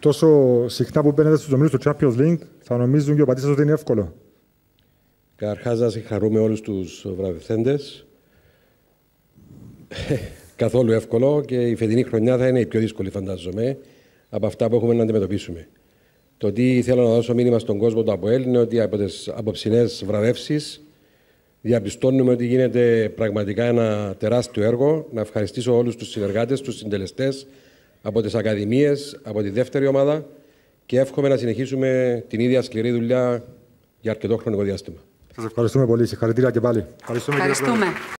τόσο συχνά που μπαίνετε στους ομίλους του Champions League, θα νομίζουν και ο πατής σας ότι είναι εύκολο. Καταρχάς, να συγχαρούμε όλους τους βραβευθέντες. Καθόλου εύκολο και η φετινή χρονιά θα είναι η πιο δύσκολη, φαντάζομαι, από αυτά που έχουμε να αντιμετωπίσουμε. Το τι θέλω να δώσω μήνυμα στον κόσμο του ΑΠΟΕΛ είναι ότι από τις απόψινές βραβεύσεις διαπιστώνουμε ότι γίνεται πραγματικά ένα τεράστιο έργο. Να ευχαριστήσω όλους τους συνεργάτες, τους συντελεστές από τις ακαδημίες, από τη δεύτερη ομάδα και εύχομαι να συνεχίσουμε την ίδια σκληρή δουλειά για αρκετό χρονικό διάστημα. Σας ευχαριστούμε πολύ. Συγχαρητήρια και πάλι. Ευχαριστούμε.